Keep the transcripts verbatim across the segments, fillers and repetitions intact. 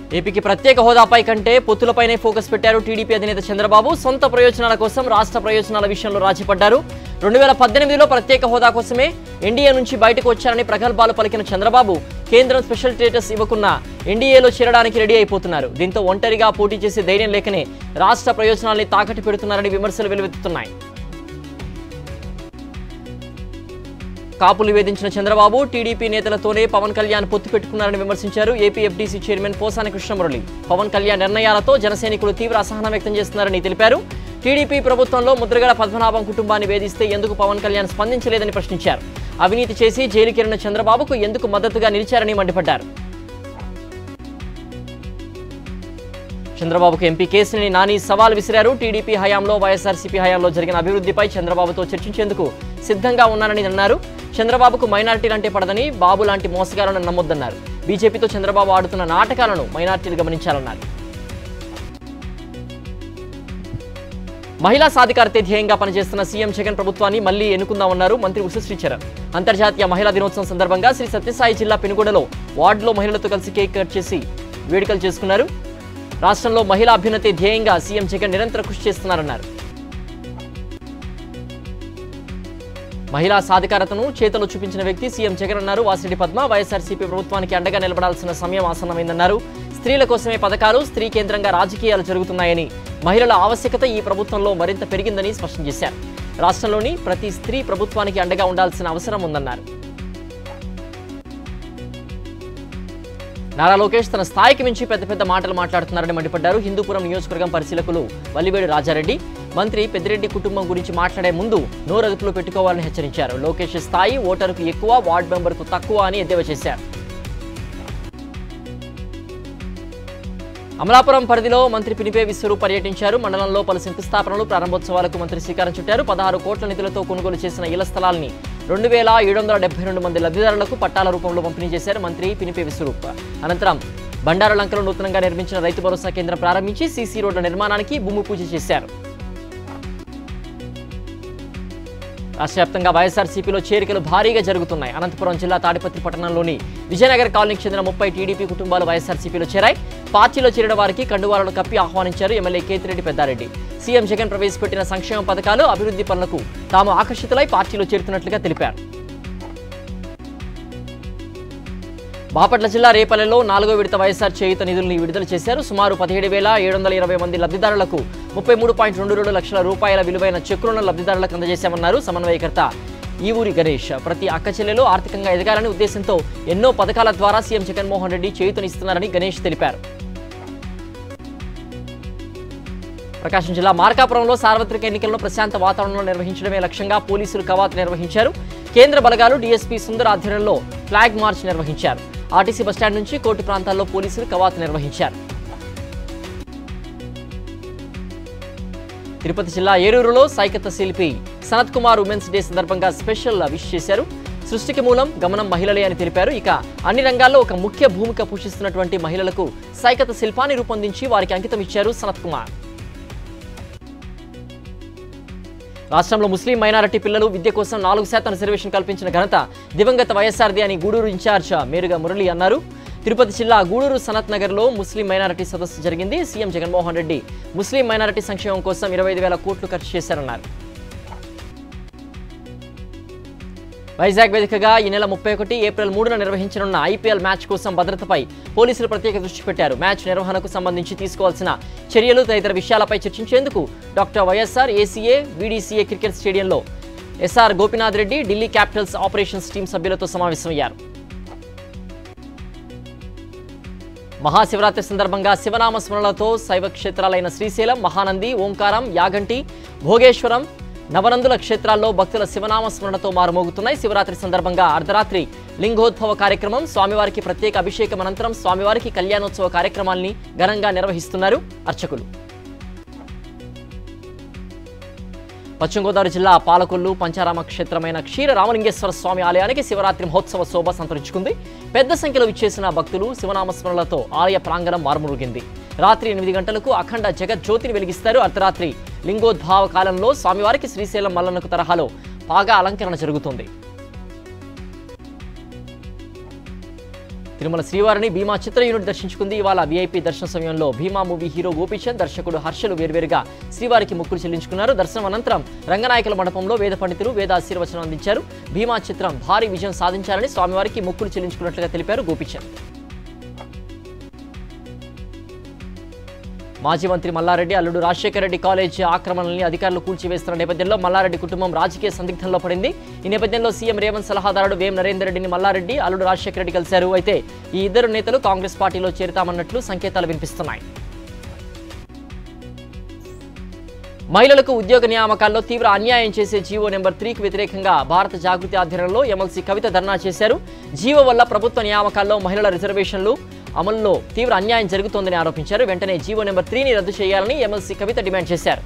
ఏపీకి ప్రత్యేక హోదాపై కంటే పొత్తులపైనే ఫోకస్ పెట్టారు టీడీపీ అధినేత చంద్రబాబు. సొంత ప్రయోజనాల కోసం రాష్ట్ర ప్రయోజనాల విషయంలో రాజీపడ్డారు. రెండు వేల పద్దెనిమిదిలో ప్రత్యేక హోదా కోసమే ఎన్డీఏ నుంచి బయటకు వచ్చారని ప్రగల్భాలు పలికిన చంద్రబాబు కేంద్రం స్పెషల్ స్టేటస్ ఇవ్వకున్నా ఎన్డీఏలో చేరడానికి రెడీ అయిపోతున్నారు. దీంతో ఒంటరిగా పోటీ చేసే ధైర్యం లేకనే రాష్ట్ర ప్రయోజనాల్ని తాకట్టు పెడుతున్నారని విమర్శలు వెలువెత్తుతున్నాయి. కాపులు వేధించిన చంద్రబాబు టీడీపీ నేతలతోనే పవన్ కళ్యాణ్ పొత్తు పెట్టుకున్నారని విమర్శించారు. AP FDC chairman Posani Krishnamurali Pawan Kalyan నిర్ణయాలతో జనసైనికులు తీవ్ర అసహనం వ్యక్తం చేస్తున్నారని తెలిపారు. టీడీపీ ప్రభుత్వంలో ముద్రగడ పద్మనాభం కుటుంబాన్ని వేధిస్తే ఎందుకు పవన్ కళ్యాణ్ స్పందించలేదని ప్రశ్నించారు. అవినీతి చేసి జైలుకెళ్లిన చంద్రబాబుకు ఎందుకు మద్దతుగా నిలిచారని మండిపడ్డారు. చంద్రబాబుకు ఎంపీ కేసినేని నాని సవాల్ విసిరారు. టీడీపీ హయాంలో వైఎస్ఆర్సీపీ హయాంలో జరిగిన అభివృద్ధిపై చంద్రబాబుతో చర్చించేందుకు సిద్ధంగా ఉన్నారని అన్నారు. చంద్రబాబుకు మైనార్టీలంటే పడదని, బాబు లాంటి మోసగాలను నమ్మొద్దన్నారు. బీజేపీతో చంద్రబాబు ఆడుతున్న నాటకాలను మైనార్టీలు గమనించాలన్నారు. మహిళా సాధికారతే ధ్యేయంగా పనిచేస్తున్న సీఎం జగన్ ప్రభుత్వాన్ని మళ్లీ ఎన్నుకుందామన్నారు మంత్రి ఉషశ్రీ చరణ్. అంతర్జాతీయ మహిళా దినోత్సవం సందర్భంగా శ్రీ సత్యసాయి జిల్లా పెనుగొండలో వార్డులో మహిళలతో కలిసి కేక్ కట్ చేసి వేడుకలు చేసుకున్నారు. రాష్ట్రంలో మహిళా అభ్యున్నతి ధ్యేయంగా సీఎం జగన్ నిరంతర కృషి చేస్తున్నారన్నారు. మహిళా సాధికారతను చేతలో చూపించిన వ్యక్తి సీఎం జగన్ అన్నారు. వాసిరెడ్డి పద్మ వైఎస్ఆర్సీపీ ప్రభుత్వానికి అండగా నిలబడాల్సిన సమయం ఆసన్నమైందన్నారు. స్త్రీల కోసమే పథకాలు, స్త్రీ కేంద్రంగా రాజకీయాలు జరుగుతున్నాయని, మహిళల ఆవశ్యకత ఈ ప్రభుత్వంలో మరింత పెరిగిందని స్పష్టం చేశారు. రాష్ట్రంలోని ప్రతి స్త్రీ ప్రభుత్వానికి అండగా ఉండాల్సిన అవసరం ఉందన్నారు. నారా లోకేష్ తన స్థాయికి మించి పెద్ద పెద్ద మాటలు మాట్లాడుతున్నారని మండిపడ్డారు. హిందూపురం నియోజకవర్గం పరిశీలకులు వల్లివేడు రాజారెడ్డి మంత్రి పెద్దిరెడ్డి కుటుంబం గురించి మాట్లాడే ముందు నోరదుపులో పెట్టుకోవాలని హెచ్చరించారు. లోకేష్ స్థాయి ఓటరుకు ఎక్కువ, వార్డు మెంబర్కు తక్కువ అని ఎద్దేవా చేశారు. అమలాపురం పరిధిలో మంత్రి పినిపే విశ్వరూప్ పర్యటించారు. మండలంలో పలు శంకుస్థాపనలు, ప్రారంభోత్సవాలకు మంత్రి శ్రీకారం చుట్టారు. పదహారు కోట్ల నిధులతో కొనుగోలు చేసిన ఇళ్ల స్థలాల్ని రెండు వేల ఏడు వందల డెబ్బై రెండు మంది లబ్ధిదారులకు పట్టాల రూపంలో పంపిణీ చేశారు మంత్రి పినిపే విశ్వరూప్. అనంతరం బండారులంకలో నూతనంగా నిర్మించిన రైతు భరోసా కేంద్రం ప్రారంభించి సీసీ రోడ్ల నిర్మాణానికి భూమి పూజ చేశారు. రాష్ట్ర వ్యాప్తంగా వైఎస్ఆర్సీపీలో చేరికలు భారీగా జరుగుతున్నాయి. అనంతపురం జిల్లా తాడిపత్రి పట్టణంలోని విజయనగర్ కాలనీకి చెందిన ముప్పై టీడీపీ కుటుంబాలు వైఎస్ఆర్సీపీలో చేరాయి. పార్టీలో చేరిన వారికి కండువాలను కప్పి ఆహ్వానించారు ఎమ్మెల్యే కేతిరెడ్డి పెద్దారెడ్డి. సీఎం జగన్ ప్రవేశపెట్టిన సంక్షేమ పథకాలు, అభివృద్ధి పనులకు తాము ఆకర్షితులై పార్టీలో చేరుతున్నట్లుగా తెలిపారు. బాపట్ల జిల్లా రేపల్లెలో నాలుగో విడత వైఎస్ఆర్ చేయూత నిధుల్ని విడుదల చేశారు. సుమారు పదిహేడు వేల ఏడు వందల ఇరవై మంది లబ్ధిదారులకు ముప్పై మూడు పాయింట్ రెండు రెండు లక్షల రూపాయల విలువైన చెక్కులను లబ్ధిదారులకు అందజేశామన్నారు సమన్వయకర్త ఈ ఊరి గణేష్. ప్రతి అక్క చెల్లెలు ఆర్థికంగా ఎదగాలనే ఉద్దేశంతో ఎన్నో పథకాల ద్వారా సీఎం జగన్మోహన్ రెడ్డి చేయూతనిస్తున్నారని గణేష్ తెలిపారు. ప్రకాశం జిల్లా మార్కాపురంలో సార్వత్రిక ఎన్నికలను ప్రశాంత వాతావరణంలో నిర్వహించడమే లక్ష్యంగా పోలీసులు కవాతు నిర్వహించారు. కేంద్ర బలగాలు డీఎస్పీ సుందర్ ఆధ్వర్యంలో ఫ్లాగ్ మార్చ్ నిర్వహించారు. ఆర్టీసీ బస్టాండ్ నుంచి కోర్టు ప్రాంతాల్లో పోలీసులు కవాతు నిర్వహించారు. తిరుపతి జిల్లా ఏరూరులో సైకత శిల్పి సనత్ కుమార్ ఉమెన్స్ డే సందర్భంగా స్పెషల్ విష్ చేశారు. సృష్టికి మూలం గమనం మహిళలే అని తెలిపారు. ఇక అన్ని రంగాల్లో ఒక ముఖ్య భూమిక పోషిస్తున్నటువంటి మహిళలకు సైకత శిల్పాన్ని రూపొందించి వారికి అంకితం ఇచ్చారు సనత్ కుమార్. రాష్ట్రంలో ముస్లిం మైనారిటీ పిల్లలు విద్య కోసం నాలుగు శాతం రిజర్వేషన్ కల్పించిన ఘనత దివంగత వైఎస్ఆర్ది అని గూడూరు ఇన్ఛార్జ్ మేరుగా మురళి అన్నారు. తిరుపతి జిల్లా గూడూరు సనత్ నగర్లో ముస్లిం మైనారిటీ సదస్సు జరిగింది. CM Jaganmohan Reddy Muslim minority సంక్షేమం కోసం ఇరవై ఐదు వేల కోట్లు ఖర్చు చేశారన్నారు. వైజాగ్ వేదికగా ఈ నెల ముప్పై ఒకటి ఏప్రిల్ మూడున నిర్వహించనున్న ఐపీఎల్ మ్యాచ్ కోసం భద్రతపై పోలీసులు ప్రత్యేక దృష్టి పెట్టారు. మ్యాచ్ నిర్వహణకు సంబంధించి తీసుకోవాల్సిన చర్యలు తదితర విషయాలపై చర్చించేందుకు doctor YSR ACA VDCA cricket స్టేడియంలో SR Gopinath Reddy Delhi Capitals operations team సభ్యులతో సమావేశమయ్యారు. మహాశివరాత్రి సందర్భంగా శివనామ స్మరణలతో శైవ క్షేత్రాలైన శ్రీశైలం, మహానంది, ఓంకారం, యాగంటి, భోగేశ్వరం, నవనందుల క్షేత్రాల్లో భక్తుల శివనామ స్మరణతో మారుమోగుతున్నాయి. శివరాత్రి సందర్భంగా అర్ధరాత్రి లింగోద్భవ కార్యక్రమం, స్వామివారికి ప్రత్యేక అభిషేకం అనంతరం స్వామివారికి కళ్యాణోత్సవ కార్యక్రమాల్ని ఘనంగా నిర్వహిస్తున్నారు అర్చకులు. పశ్చిమ గోదావరి జిల్లా పాలకొల్లు పంచారామ క్షేత్రమైన క్షీర రామలింగేశ్వర స్వామి ఆలయానికి శివరాత్రి మహోత్సవ శోభ సంతరించుకుంది. పెద్ద సంఖ్యలో విచ్చేసిన భక్తులు శివనామస్మరణలతో ఆలయ ప్రాంగణం మారుమూగింది. రాత్రి ఎనిమిది గంటలకు అఖండ జగజ్యోతిని వెలిగిస్తారు. అర్ధరాత్రి లింగోద్భావ కాలంలో స్వామివారికి శ్రీశైలం మల్లన్నకు తరహాలో పాగా అలంకరణ జరుగుతుంది. తిరుమల శ్రీవారిని భీమా చిత్ర యూనిట్ దర్శించుకుంది. ఇవాళ వీఐపీ దర్శన సమయంలో భీమా మూవీ హీరో గోపీచంద్, దర్శకుడు హర్షలు వేర్వేరుగా శ్రీవారికి మొక్కులు చెల్లించుకున్నారు. దర్శనం అనంతరం రంగనాయకుల మండపంలో వేద పండితులు వేద ఆశీర్వచనం అందించారు. భీమా చిత్రం భారీ విజయం సాధించాలని స్వామివారికి మొక్కులు చెల్లించుకున్నట్లుగా తెలిపారు గోపీచంద్. మాజీ మంత్రి మల్లారెడ్డి అల్లుడు రాజశేఖర రెడ్డి కాలేజీ ఆక్రమణల్ని అధికారులు కూల్చివేస్తున్న నేపథ్యంలో మల్లారెడ్డి కుటుంబం రాజకీయ సందిగ్ధంలో పడింది. ఈ నేపథ్యంలో సీఎం రేవంత్ సలహాదారుడు వేం నరేందర్ రెడ్డిని మల్లారెడ్డి అల్లుడు రాజశేఖర రెడ్డి కలిశారు. అయితే ఈ ఇద్దరు నేతలు కాంగ్రెస్ పార్టీలో చేరుతామన్నట్లు సంకేతాలు వినిపిస్తున్నాయి. మహిళలకు ఉద్యోగ నియామకాల్లో తీవ్ర అన్యాయం చేసే జీవో నెంబర్ త్రీకి వ్యతిరేకంగా భారత జాగృతి ఆధ్వర్యంలో ఎమ్మెల్సీ కవిత ధర్నా చేశారు. జీవో వల్ల ప్రభుత్వ నియామకాల్లో మహిళల రిజర్వేషన్లు అమలులో తీవ్ర అన్యాయం జరుగుతోందని ఆరోపించారు. వెంటనే జీవో నెంబర్ త్రీని రద్దు చేయాలని ఎమ్మెల్సీ కవిత డిమాండ్ చేశారు.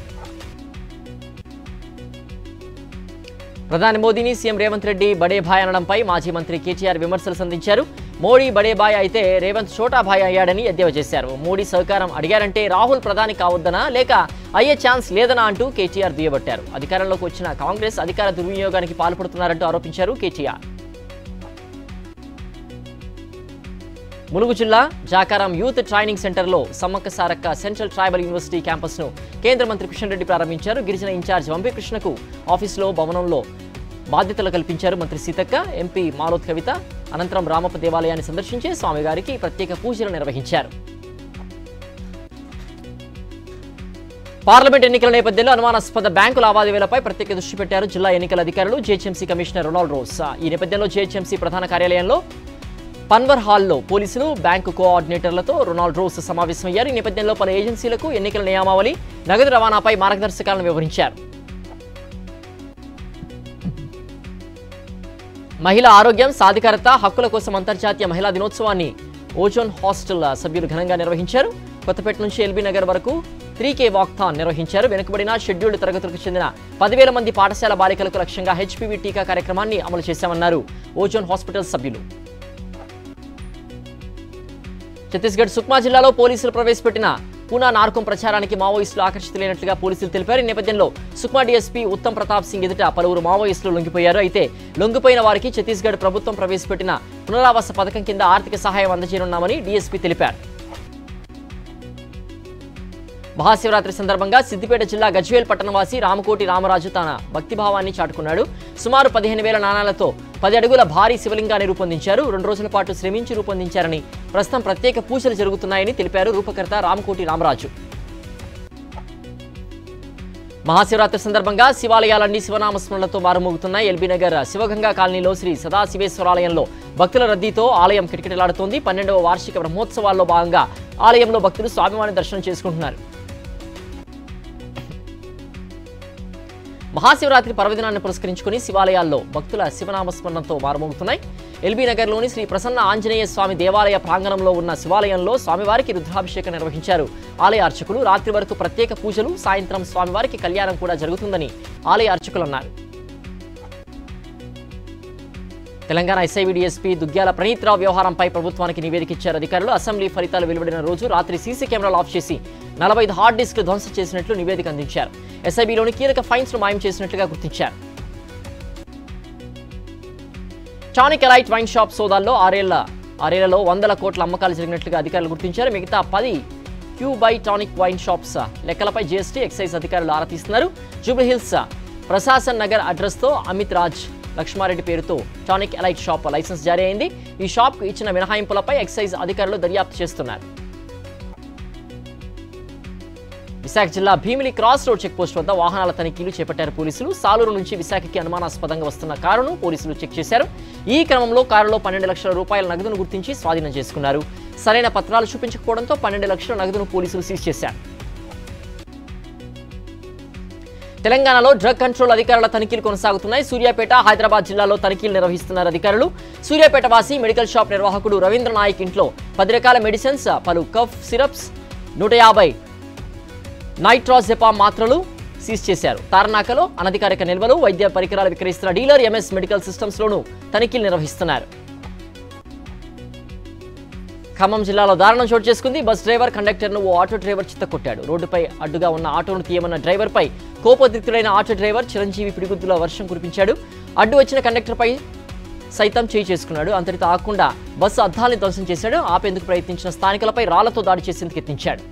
ప్రధాని మోదీని సీఎం రేవంత్ రెడ్డి బడే భాయ్ అనడంపై మాజీ మంత్రి కేటీఆర్ విమర్శలు సంధించారు. మోడీ బడే భాయ్ అయితే రేవంత్ చోటా భాయ్ అయ్యాడని ఎద్దేవా చేశారు. మోడీ సహకారం అడిగారంటే రాహుల్ ప్రధాని కావద్దనా లేక అయ్యే ఛాన్స్ లేదనా అంటూ కేటీఆర్ దుయ్యబట్టారు. అధికారంలోకి వచ్చిన కాంగ్రెస్ అధికార దుర్వినియోగానికి పాల్పడుతున్నారంటూ ఆరోపించారు కేటీఆర్. ములుగు జిల్లా జాకారం యూత్ ట్రైనింగ్ సెంటర్లో Sammakka Sarakka central tribal university క్యాంపస్ను కేంద్ర మంత్రి కిషన్ రెడ్డి ప్రారంభించారు. గిరిజన ఇన్ఛార్జ్ వంపీ కృష్ణకు ఆఫీసులో భవనంలో బాధ్యతలు కల్పించారు మంత్రి సీతక్క. ఎంపీ మాలోత్ కవిత అనంతరం రామప్ప దేవాలయాన్ని సందర్శించి స్వామివారికి ప్రత్యేక పూజలు నిర్వహించారు. పార్లమెంట్ ఎన్నికల నేపథ్యంలో అనుమానాస్పద బ్యాంకు లావాదేవీలపై ప్రత్యేక దృష్టి పెట్టారు జిల్లా ఎన్నికల అధికారులు. జీహెచ్ఎంసీ కమిషనర్ రొనాల్డ్ రోస్ ఈ నేపథ్యంలో జీహెచ్ఎంసీ ప్రధాన కార్యాలయంలో పన్వర్ హాల్లో పోలీసులు బ్యాంకు కోఆర్డినేటర్లతో రొనాల్డ్ రోస్ సమావేశమయ్యారు. ఈ నేపథ్యంలో పలు ఏజెన్సీలకు ఎన్నికల నియమావళి, నగదు రవాణాపై మార్గదర్శకాలను వివరించారు. మహిళా ఆరోగ్యం, సాధికారత, హక్కుల కోసం అంతర్జాతీయ మహిళా దినోత్సవాన్ని ఓజోన్ హాస్టల్ సభ్యులు ఘనంగా నిర్వహించారు. కొత్తపేట నుంచి ఎల్బీ నగర్ వరకు త్రీ కే వాక్థాన్ నిర్వహించారు. వెనుకబడిన షెడ్యూల్డ్ తరగతులకు చెందిన పదివేల మంది పాఠశాల బాలికలకు లక్ష్యంగా హెచ్పివి టీకా కార్యక్రమాన్ని అమలు చేశామన్నారు ఓజోన్ హాస్పిటల్ సభ్యులు. ఛత్తీస్గఢ్ సుక్మా జిల్లాలో పోలీసులు ప్రవేశపెట్టిన పూనా నార్కం ప్రచారానికి మావోయిస్టులు ఆకర్షితులైనట్లుగా పోలీసులు తెలిపారు. ఈ నేపథ్యంలో సుక్మా డీఎస్పీ ఉత్తమ్ ప్రతాప్ సింగ్ ఎదుట పలువురు మావోయిస్టులు లొంగిపోయారు. అయితే లొంగిపోయిన వారికి ఛత్తీస్గఢ్ ప్రభుత్వం ప్రవేశపెట్టిన పునరావాస పథకం కింద ఆర్థిక సహాయం అందజేయనున్నామని డీఎస్పీ తెలిపారు. మహాశివరాత్రి సందర్భంగా సిద్దిపేట జిల్లా గజ్వేల్ పట్టణవాసి రామకోటి రామరాజు తన భక్తిభావాన్ని చాటుకున్నాడు. సుమారు పదిహేను వేల నాణాలతో పది అడుగుల భారీ శివలింగాన్ని రూపొందించారు. రెండు రోజుల పాటు శ్రమించి రూపొందించారని, ప్రస్తుతం ప్రత్యేక పూజలు జరుగుతున్నాయని తెలిపారు రూపకర్త రామకోటి రామరాజు. మహాశివరాత్రి సందర్భంగా శివాలయాలన్నీ శివనామస్మరణలతో మారుమోగుతున్నాయి. ఎల్బీనగర్ శివగంగా కాలనీలో శ్రీ సదాశివేశ్వరాలయంలో భక్తుల రద్దీతో ఆలయం కిటకిటలాడుతోంది. పన్నెండవ వార్షిక బ్రహ్మోత్సవాల్లో భాగంగా ఆలయంలో భక్తులు స్వామివారిని దర్శనం చేసుకుంటున్నారు. మహాశివరాత్రి పర్వదినాన్ని పురస్కరించుకుని శివాలయాల్లో భక్తుల శివనామస్మరణంతో మారుమోగుతున్నాయి. ఎల్బీ నగర్లోని శ్రీ ప్రసన్న ఆంజనేయ స్వామి దేవాలయ ప్రాంగణంలో ఉన్న శివాలయంలో స్వామివారికి రుద్రాభిషేకం నిర్వహించారు ఆలయ అర్చకులు. రాత్రి వరకు ప్రత్యేక పూజలు, సాయంత్రం స్వామివారికి కళ్యాణం కూడా జరుగుతుందని ఆలయ అర్చకులు అన్నారు. తెలంగాణ ఎస్ఐవి డీఎస్పీ దుగ్గ్యాల ప్రణీత్రావు వ్యవహారంపై ప్రభుత్వానికి నివేదిక ఇచ్చారు అధికారులు. అసెంబ్లీ ఫలితాలు వెలువడిన రోజు రాత్రి సీసీ కెమెరాలు ఆఫ్ చేసి నలభై ఐదు హార్డ్ డిస్క్లు ధ్వంసం చేసినట్లు నివేదిక అందించారు. ఎస్ఐబిలోని కీలక ఫైన్స్ ను మాయం చేసినట్లుగా గుర్తించారు. టానిక్ ఎలైట్ వైన్ షాప్ సోదాల్లో ఆరేళ్ల ఆరేళ్లలో వందల కోట్ల అమ్మకాలు జరిగినట్లుగా అధికారులు గుర్తించారు. మిగతా పది Q by tonic wine shops లెక్కలపై జీఎస్టీ, ఎక్సైజ్ అధికారులు ఆరా తీస్తున్నారు. జూబ్లీహిల్స్ ప్రశాసన్ నగర్ అడ్రస్తో అమిత్ రాజ్ లక్ష్మారెడ్డి పేరుతో టానిక్ ఎలైట్ షాప్ లైసెన్స్ జారీ అయింది. ఈ షాప్కు ఇచ్చిన మినహాయింపులపై ఎక్సైజ్ అధికారులు దర్యాప్తు చేస్తున్నారు. విశాఖ జిల్లా భీమిలి క్రాస్ రోడ్ చెక్పోస్ట్ వద్ద వాహనాల తనిఖీలు చేపట్టారు పోలీసులు. సాలూరు నుంచి విశాఖకి అనుమానాస్పదంగా వస్తున్న కారును పోలీసులు చెక్ చేశారు. ఈ క్రమంలో కారులో పన్నెండు లక్షల రూపాయల నగదును గుర్తించి స్వాధీనం చేసుకున్నారు. సరైన పత్రాలు చూపించకపోవడంతో పన్నెండు లక్షల నగదును పోలీసులు సీజ్ చేశారు. తెలంగాణలో డ్రగ్ కంట్రోల్ అధికారుల తనిఖీలు కొనసాగుతున్నాయి. సూర్యాపేట, హైదరాబాద్ జిల్లాలో తనిఖీలు నిర్వహిస్తున్నారు అధికారులు. సూర్యాపేట వాసి మెడికల్ షాప్ నిర్వాహకుడు రవీంద్ర నాయక్ ఇంట్లో పది రకాల మెడిసిన్స్, పలు కఫ్ సిరప్స్, నూట యాభై నైట్రాజెపామ్ మాత్రలు సీజ్ చేశారు. తారనాకలో అనధికారిక నిల్వలు, వైద్య పరికరాలు విక్రయిస్తున్న డీలర్ ఎంఎస్ మెడికల్ సిస్టమ్స్ లోనూ తనిఖీలు నిర్వహిస్తున్నారు. ఖమ్మం జిల్లాలో దారుణం చోటు చేసుకుంది. బస్ డ్రైవర్ కండక్టర్ను ఓ ఆటో డ్రైవర్ చిత్తకొట్టాడు. రోడ్డుపై అడ్డుగా ఉన్న ఆటోను తీయమన్న డ్రైవర్పై కోపోద్రిక్తుడైన ఆటో డ్రైవర్ చిరంజీవి పిడిగుద్దుల వర్షం కురిపించాడు. అడ్డు వచ్చిన కండక్టర్పై సైతం చేయి చేసుకున్నాడు. అంతటితో ఆగకుండా బస్సు అద్దాల్ని ధ్వంసం చేశాడు. ఆపేందుకు ప్రయత్నించిన స్థానికులపై రాళ్లతో దాడి చేసేందుకు యత్నించాడు.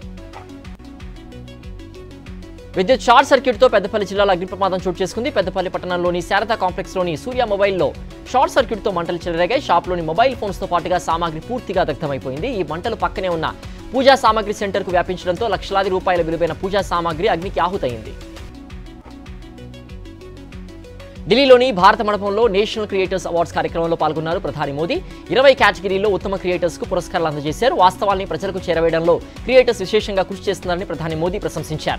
విద్యుత్ షార్ట్ సర్క్యూట్తో పెద్దపల్లి జిల్లాలో అగ్ని ప్రమాదం చోటు చేసుకుంది. పెద్దపల్లి పట్టణంలోని శారదా కాంప్లెక్స్లోని సూర్య మొబైల్లో షార్ట్ సర్క్యూట్తో మంటలు చెలరేగాయి. షాప్లోని మొబైల్ ఫోన్స్తో పాటుగా సామాగ్రి పూర్తిగా దగ్ధమైపోయింది. ఈ మంటలు పక్కనే ఉన్న పూజా సామాగ్రి సెంటర్కు వ్యాపించడంతో లక్షలాది రూపాయల విలువైన పూజా సామాగ్రి అగ్నికి ఆహుతయింది. ఢిల్లీలోని భారత మండపంలో నేషనల్ క్రియేటర్స్ అవార్డ్స్ కార్యక్రమంలో పాల్గొన్నారు ప్రధాని మోదీ. ఇరవై కేటగిరీల్లో ఉత్తమ క్రియేటర్స్ కు పురస్కారాలు అందజేశారు. వాస్తవాల్ని ప్రజలకు చేరవేయడంలో క్రియేటర్స్ విశేషంగా కృషి చేస్తున్నారని ప్రధాని మోదీ ప్రశంసించారు.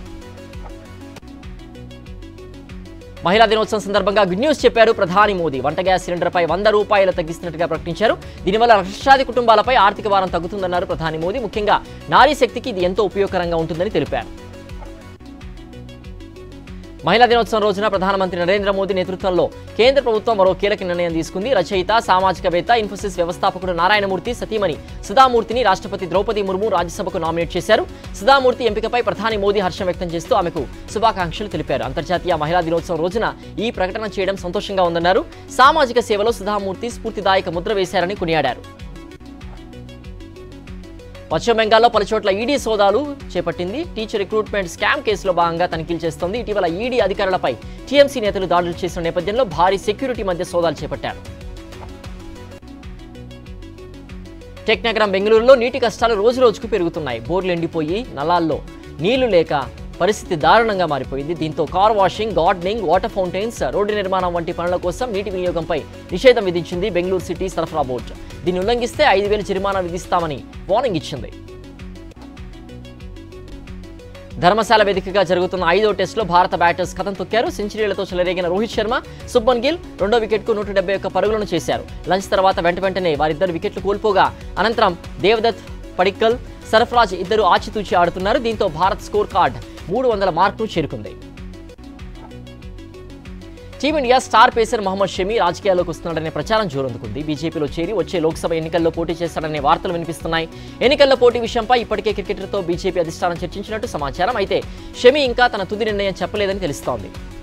మహిళా దినోత్సవం సందర్భంగా గుడ్ న్యూస్ చెప్పారు ప్రధాని మోదీ. వంట గ్యాస్ సిలిండర్పై వంద రూపాయలు తగ్గిస్తున్నట్టుగా ప్రకటించారు. దీనివల్ల లక్షలాది కుటుంబాలపై ఆర్థిక భారం తగ్గుతుందన్నారు ప్రధాని మోదీ. ముఖ్యంగా నారీ శక్తికి ఇది ఎంతో ఉపయోగకరంగా ఉంటుందని తెలిపారు. మహిళా దినోత్సవం రోజున ప్రధానమంత్రి నరేంద్ర మోదీ నేతృత్వంలో కేంద్ర ప్రభుత్వం మరో కీలక నిర్ణయం తీసుకుంది. రచయిత, సామాజికవేత్త, ఇన్ఫోసిస్ వ్యవస్థాపకుడు నారాయణమూర్తి సతీమణి సుధామూర్తిని రాష్ట్రపతి ద్రౌపది ముర్ము రాజ్యసభకు నామినేట్ చేశారు. సుధామూర్తి ఎంపికపై ప్రధాని మోదీ హర్షం వ్యక్తం చేస్తూ ఆమెకు శుభాకాంక్షలు తెలిపారు. అంతర్జాతీయ మహిళా దినోత్సవం రోజున ఈ ప్రకటన చేయడం సంతోషంగా ఉందన్నారు. సామాజిక సేవలో సుధామూర్తి స్ఫూర్తిదాయక ముద్ర వేశారని కొనియాడారు. పశ్చిమ బెంగాల్లో పలుచోట్ల ఈడీ సోదాలు చేపట్టింది. టీచర్ రిక్రూట్మెంట్ స్కామ్ కేసులో భాగంగా తనిఖీలు చేస్తోంది. ఇటీవల ఈడీ అధికారులపై టీఎంసీ నేతలు దాడులు చేసిన నేపథ్యంలో భారీ సెక్యూరిటీ మధ్య సోదాలు చేపట్టారు. టెక్ నగరం బెంగళూరులో నీటి కష్టాలు రోజు రోజుకు పెరుగుతున్నాయి. బోర్లు ఎండిపోయి నలాల్లో నీళ్లు లేక పరిస్థితి దారుణంగా మారిపోయింది. దీంతో car washing, gardening, water fountains, road నిర్మాణం వంటి పనుల కోసం నీటి వినియోగంపై నిషేధం విధించింది బెంగళూరు సిటీ సరఫరా బోర్డు. దీన్ని ఉల్లంఘిస్తే ఐదు వేలు జరిమానా విధిస్తామని వార్నింగ్ ఇచ్చింది. ధర్మశాల వేదికగా జరుగుతున్న ఐదో టెస్టులో భారత బ్యాటర్స్ కథం తొక్కారు. సెంచరీలతో చెలరేగిన రోహిత్ శర్మ, శుభ్మన్ గిల్ రెండో వికెట్కు నూట డెబ్బై ఒక్క పరుగులను చేశారు. లంచ్ తర్వాత వెంట వెంటనే వారిద్దరు వికెట్లు కోల్పోగా అనంతరం దేవదత్, పడిక్కల్, సర్ఫరాజ్ ఇద్దరు ఆచితూచి ఆడుతున్నారు. దీంతో భారత్ స్కోర్ కార్డ్ మూడు వందల మార్కును చేరుకుంది. Team India star pacer Mohammed Shami రాజకీయాల్లోకి వస్తున్నాడనే ప్రచారం జోరందుకుంది. బీజేపీలో చేరి వచ్చే లోక్సభ ఎన్నికల్లో పోటీ చేస్తాడనే వార్తలు వినిపిస్తున్నాయి. ఎన్నికల్లో పోటీ విషయంపై ఇప్పటికే క్రికెటర్తో బీజేపీ అధిష్టానం చర్చించినట్టు సమాచారం. అయితే షమి ఇంకా తన తుది నిర్ణయం చెప్పలేదని తెలుస్తోంది.